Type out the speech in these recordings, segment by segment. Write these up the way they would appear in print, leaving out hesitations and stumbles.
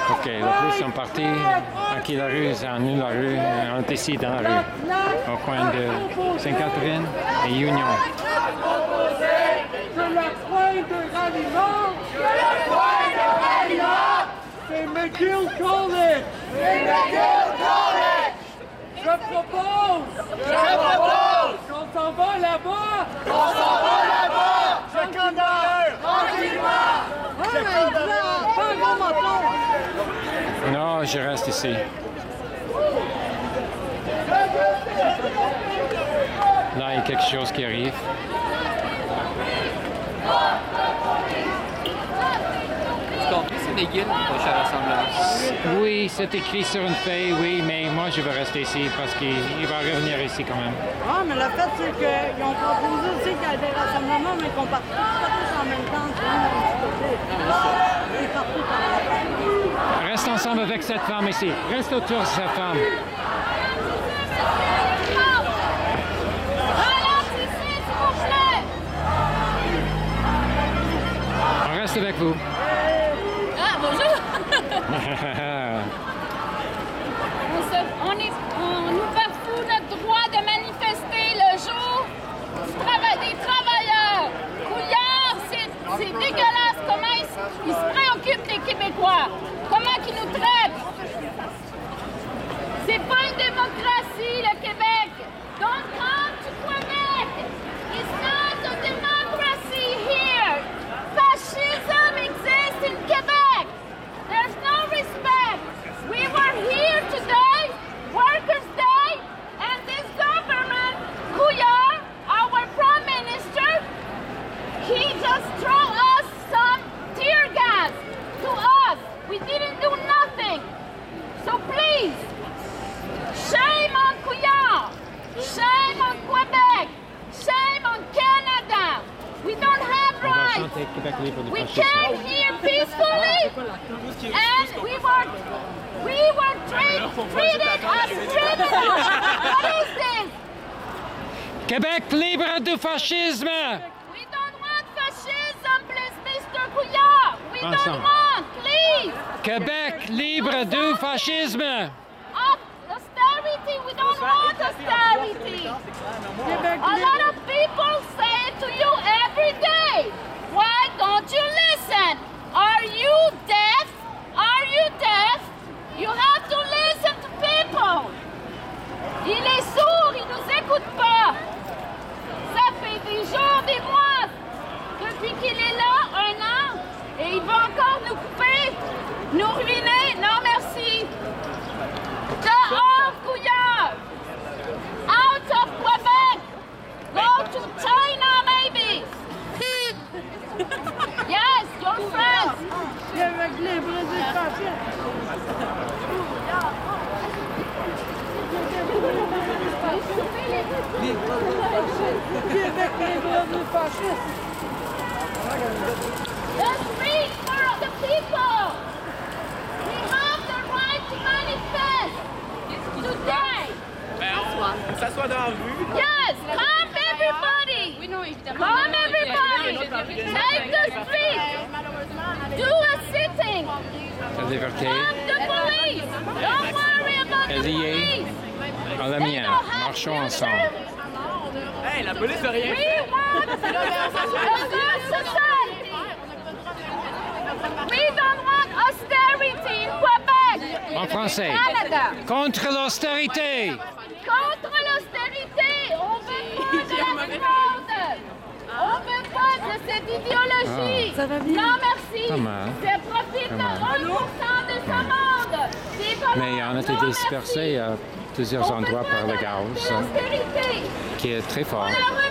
OK, la police sont partis. Aquí la rue, c'est en une la rue. On est ici dans la rue, au coin de Sainte-Catherine et Union. Que la pointe de ralliement, c'est McGill College. Je propose qu'on s'en va là-bas. Chacun derrière. Pas un gros moton. Non, je reste ici. Là, il y a quelque chose qui arrive. Tu compris, c'est McGill, le prochain rassemblement? Oui, c'est écrit sur une feuille, oui, mais moi, je vais rester ici parce qu'il va revenir ici quand même. Ah, mais le fait, c'est qu'ils ont proposé aussi qu'il y ait des rassemblements, mais qu'on parte pas tous en même temps. C'est partout par là. Reste ensemble avec cette femme ici. Reste autour de cette femme. On reste avec vous. Ah, bonjour! On nous bafoue notre droit de manifester le jour des travailleurs. Couillard, c'est dégueulasse comment il se préoccupe des Québécois. Comment il nous traite. C'est pas une démocratie, le Québec. Don't come to Quebec. It's not a democracy here. Fascism exists in Quebec. There's no respect. We were here today, Workers' Day, and this government, Couillard, our Prime Minister, he just threw us some tear gas to us. We didn't do nothing. So please, shame on Couillard, shame on Quebec, shame on Canada. We don't have rights. We came here peacefully, and we were treated as criminals. What is this? Québec libre du fascisme! We don't want fascism, please, Mr. Couillard. We don't want, please. Québec libre du fascisme! Austerity, we don't want austerity. A lot of people say to you every day, why don't you listen? Are you deaf? Are you deaf? You have to listen to people. Il est sourd, il nous écoute pas. Ça fait des jours, des mois, depuis qu'il est là, 1 an, et il va encore nous couper, nous ruiner. Non, merci. Dehors, Couillard! Out of Quebec! Go to China, maybe! Yes, your friends! Québec libre du fascisme. Québec libre du fascisme. Just read for the people! We have the right to manifest today! On s'assoit dans la rue. Yes, come everybody! Oui, non, évidemment. Come everybody! Take the street! Do a sitting! La liberté Stop the police! Don't worry about est the liée police! à la mienne. Marchons ensemble. Hey, la police n'a rien We fait. want a good society! We don't want austerity in Quebec! En français. Canada! Contre l'austérité! Contre l'austérité! On veut pas de la fraude! On veut pas de cette idéologie! Ça va bien? Non, merci! Pas mal. C'est profite de 1% de ce monde! Mais on a été dispersés à plusieurs endroits par le gaz, qui est très fort.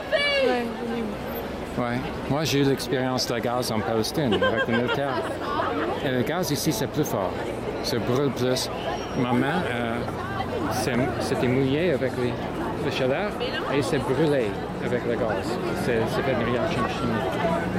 Ouais. Moi, j'ai eu l'expérience de gaz en Palestine avec le militaire. Et le gaz ici, c'est plus fort. Ça brûle plus. Ma main, c'était mouillé avec le chaleur et c'est brûlé avec le gaz. C'est fait une réaction chimique.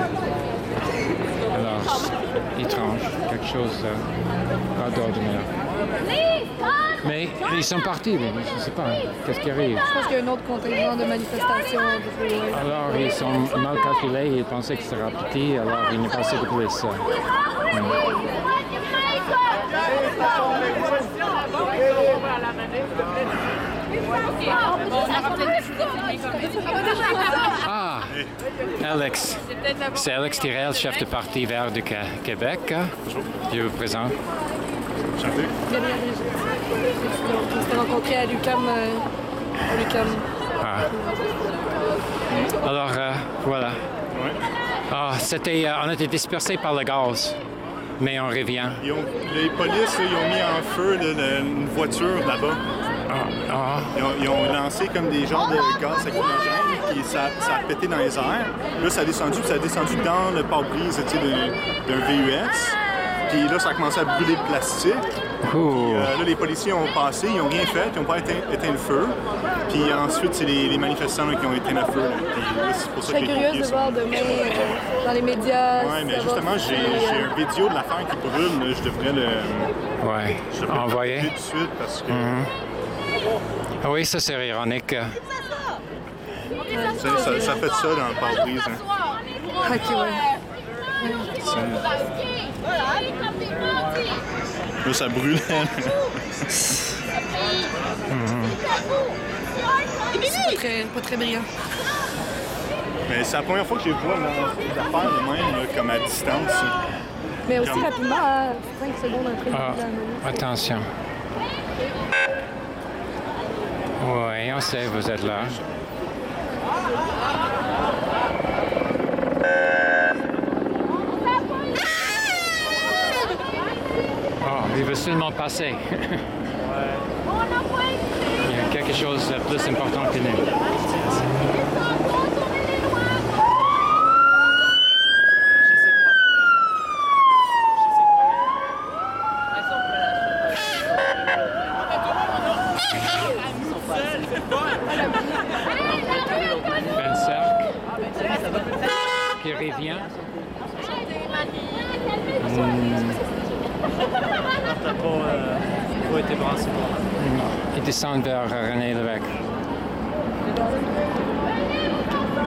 Alors, étrange, quelque chose d'ordinaire. Mais ils sont partis, mais je ne sais pas. Qu'est-ce qui arrive? Je pense qu'il y a un autre contingent de manifestation. Alors, ils sont mal calculés, ils pensaient que ce sera petit, alors il n'y a pas assez de police. Ah, Alex. C'est Alex Tirel, chef de parti vert du Québec. Je vous présente. On s'est rencontrés à l'UQAM. Ah. Alors, voilà. Ah, on a été dispersés par le gaz, mais on revient. Les polices, ils ont mis en feu une voiture là-bas. Ils ont lancé comme des genres de gaz lacrymogène, puis ça a pété dans les airs. Là, ça a descendu dans le pare-brise d'un VUS. Puis là, ça a commencé à brûler le plastique. Puis, là, les policiers ont passé, ils n'ont rien fait, ils n'ont pas éteint le feu. Puis ensuite, c'est les manifestants là, qui ont éteint le feu. Puis là, c'est pour ça que Je serais curieuse de voir demain dans les médias. Oui, mais justement, j'ai un vidéo de l'affaire qui brûle. Là, je devrais le envoyer tout de suite parce que... Ah oui, ça c'est ironique. Ça fait ça dans le pare-brise. Hein. Ok, ouais. Là, ça brûle. C'est pas très brillant. Mais c'est la première fois que je vois des affaires de même, là, comme à distance. Mais aussi rapidement, à 5 secondes après le début de la manif. Attention. Oui, on sait, vous êtes là. Il veut seulement passer. Il y a quelque chose de plus important que nous. Ben Cercle qui revient. T'as pas été brassé. Ils descendent vers René Lévesque.